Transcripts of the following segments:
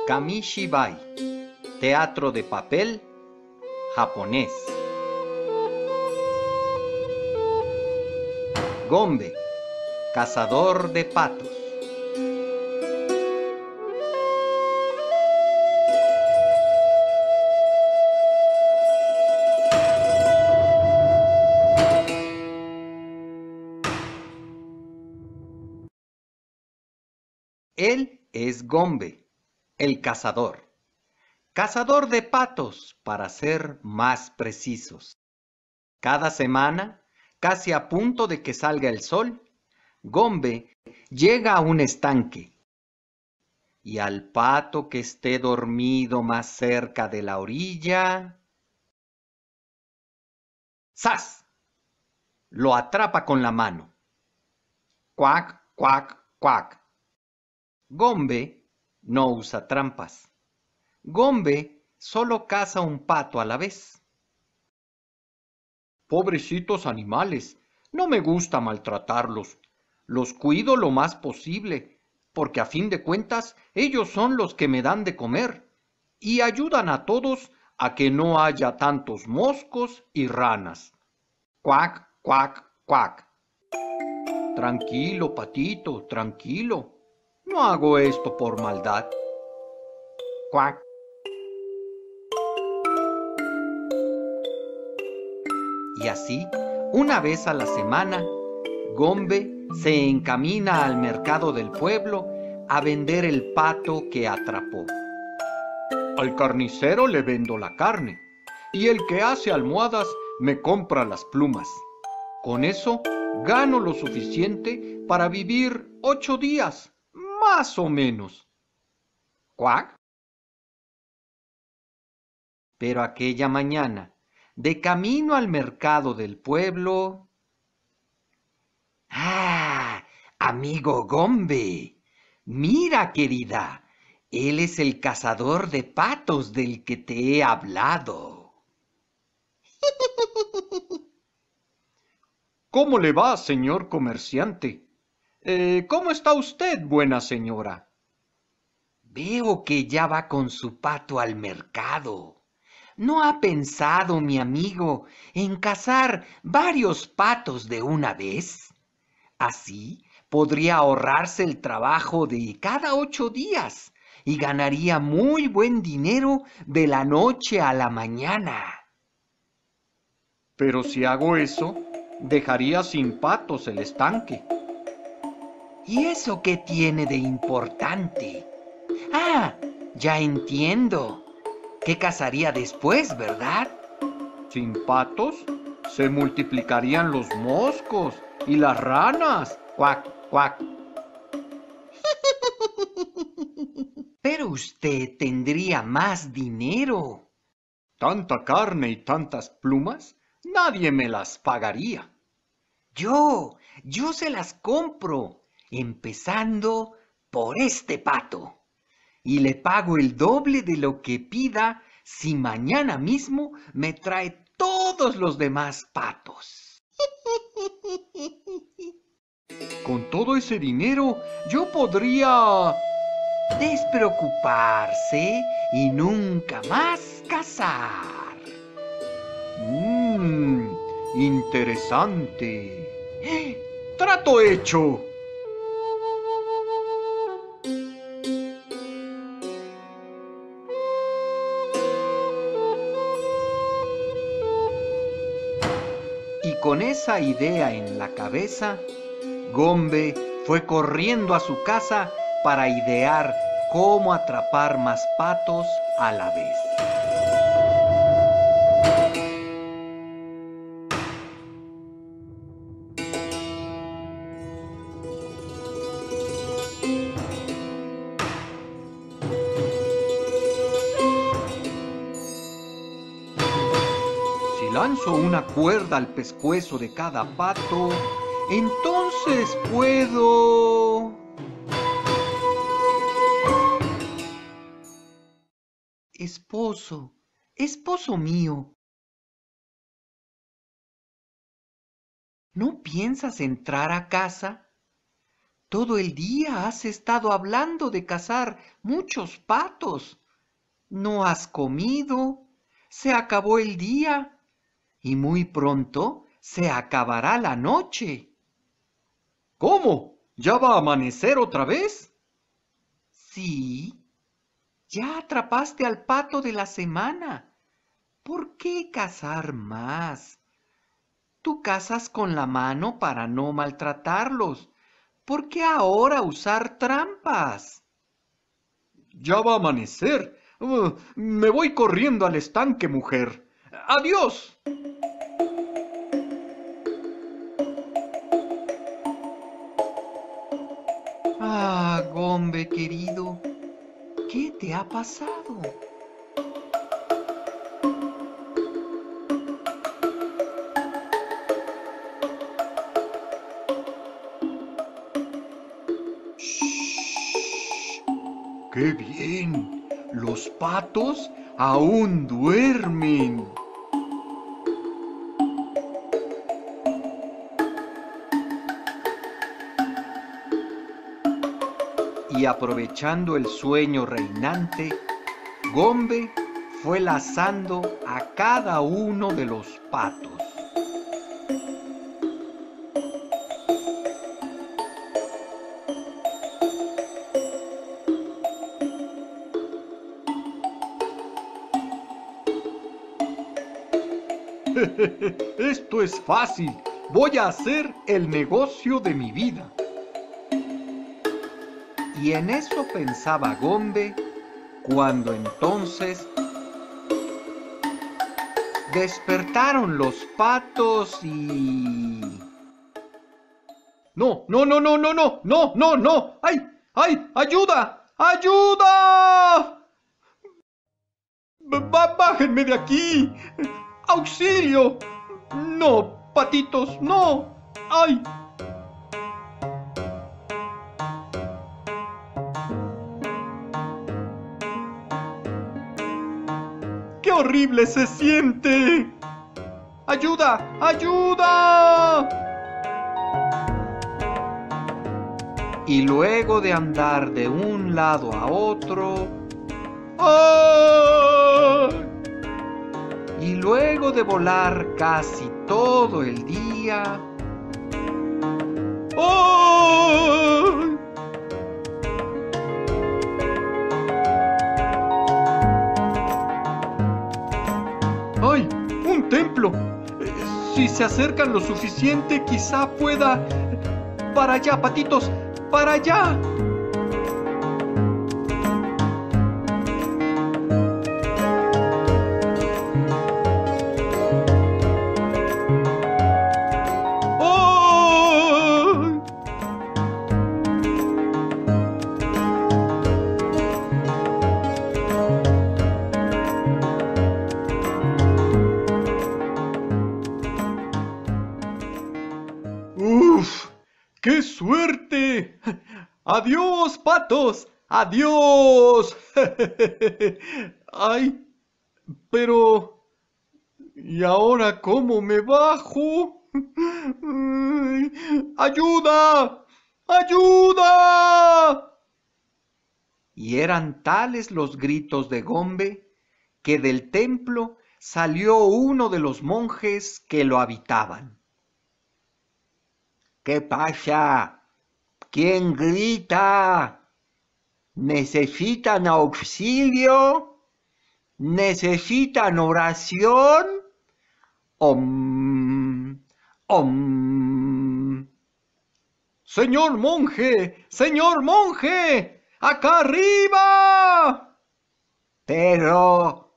Kamishibai, teatro de papel japonés. Gombe, cazador de patos. Él es Gombe, el cazador. Cazador de patos, para ser más precisos. Cada semana, casi a punto de que salga el sol, Gombe llega a un estanque. Y al pato que esté dormido más cerca de la orilla, ¡zas!, lo atrapa con la mano. Cuac, cuac, cuac. Gombe no usa trampas. Gombe solo caza un pato a la vez. Pobrecitos animales, no me gusta maltratarlos. Los cuido lo más posible, porque a fin de cuentas ellos son los que me dan de comer y ayudan a todos a que no haya tantos moscos y ranas. Cuac, cuac, cuac. Tranquilo, patito, tranquilo. No hago esto por maldad. Cuac. Y así, una vez a la semana, Gombe se encamina al mercado del pueblo a vender el pato que atrapó. Al carnicero le vendo la carne, y el que hace almohadas me compra las plumas. Con eso gano lo suficiente para vivir 8 días, más o menos. ¿Cuac? Pero aquella mañana, de camino al mercado del pueblo... ¡Ah! Amigo Gombe, mira, querida, él es el cazador de patos del que te he hablado. ¿Cómo le va, señor comerciante? ¿Cómo está usted, buena señora? Veo que ya va con su pato al mercado. ¿No ha pensado, mi amigo, en cazar varios patos de una vez? Así podría ahorrarse el trabajo de cada 8 días y ganaría muy buen dinero de la noche a la mañana. Pero si hago eso, dejaría sin patos el estanque. ¿Y eso qué tiene de importante? Ah, ya entiendo. ¿Qué cazaría después, verdad? Sin patos, se multiplicarían los moscos y las ranas. Cuac, cuac. Pero usted tendría más dinero. Tanta carne y tantas plumas, nadie me las pagaría. Yo se las compro, empezando por este pato. Y le pago el doble de lo que pida si mañana mismo me trae todos los demás patos. Con todo ese dinero, yo podría despreocuparse y nunca más cazar. Interesante. ¡Trato hecho! Y con esa idea en la cabeza, Gombe fue corriendo a su casa para idear cómo atrapar más patos a la vez. Si lanzo una cuerda al pescuezo de cada pato, entonces puedo... Esposo mío, ¿no piensas entrar a casa? todo el día has estado hablando de cazar muchos patos. No has comido, se acabó el día y muy pronto se acabará la noche. ¿Cómo? ¿Ya va a amanecer otra vez? Sí, ya atrapaste al pato de la semana. ¿Por qué cazar más? Tú cazas con la mano para no maltratarlos. ¿Por qué ahora usar trampas? Ya va a amanecer. Me voy corriendo al estanque, mujer. ¡Adiós! Ah, Gombe querido, ¿qué te ha pasado? ¡Shh! ¡Qué bien! Los patos aún duermen. Y aprovechando el sueño reinante, Gombe fue lazando a cada uno de los patos. Esto es fácil. Voy a hacer el negocio de mi vida. Y en eso pensaba Gombe cuando entonces despertaron los patos y... No, no, no, no, no, no, no, no, no. ¡Ay, ay! ¡Ayuda! ¡Ayuda! ¡Bájenme de aquí! ¡Auxilio! No, patitos, no. ¡Ay! ¡Qué horrible se siente! ¡Ayuda! ¡Ayuda! Y luego de andar de un lado a otro, ¡ay! Y luego de volar casi todo el día, ¡ay! ¡Ay! ¡Un templo! Si se acercan lo suficiente, quizá pueda... ¡Para allá, patitos! ¡Para allá! ¡Oh! ¡Uf! ¡Qué suerte! ¡Adiós, patos! ¡Adiós! ¡Ay! Pero... ¿y ahora cómo me bajo? ¡Ay! ¡Ayuda! ¡Ayuda! Y eran tales los gritos de Gombe que del templo salió uno de los monjes que lo habitaban. ¿Qué pasa? ¿Quién grita? ¿Necesitan auxilio? ¿Necesitan oración? ¡Om! ¡Om! ¡Señor monje! ¡Señor monje! ¡Acá arriba! Pero...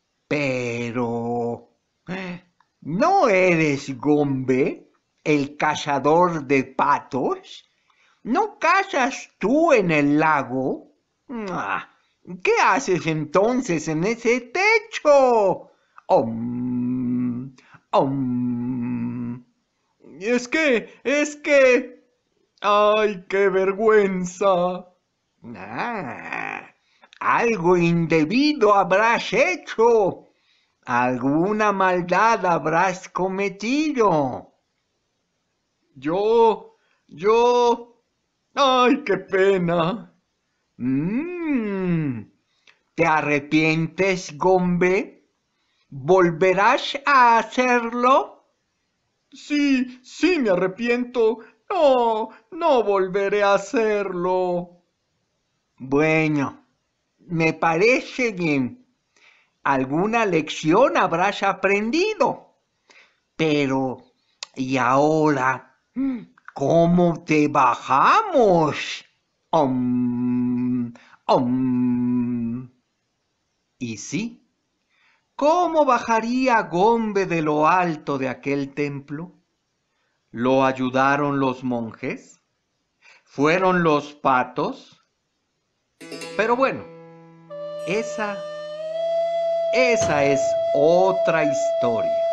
¿no eres Gombe, el cazador de patos? ¿No cazas tú en el lago? ¿Qué haces entonces en ese techo? ¡Om! ¡Om! Es que... ¡ay, qué vergüenza! Algo indebido habrás hecho. Alguna maldad habrás cometido. Yo... ¡Ay, qué pena! Mm, ¿Te arrepientes, Gombe? ¿Volverás a hacerlo? Sí, sí, me arrepiento. No, no volveré a hacerlo. Bueno, me parece bien. Alguna lección habrás aprendido. Pero, ¿y ahora? ¿Cómo te bajamos? Om. Y sí, ¿cómo bajaría Gombe de lo alto de aquel templo? ¿Lo ayudaron los monjes? ¿Fueron los patos? Pero bueno, esa es otra historia.